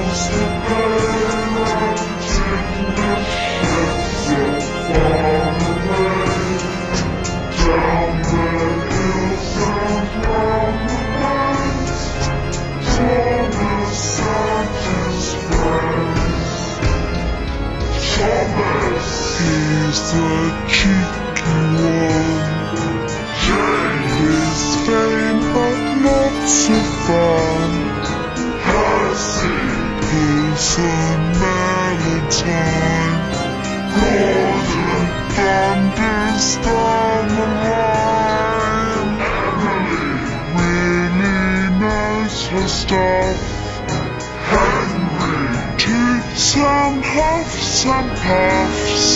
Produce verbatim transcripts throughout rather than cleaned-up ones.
He's the cheeky one, with fame but lots of fun. He's a Valentine, Gordon thunders down the line. Really knows her stuff. Some huffs and puffs,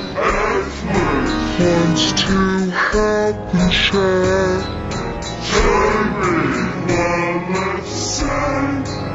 wants to help and share. Tell me, well, let's say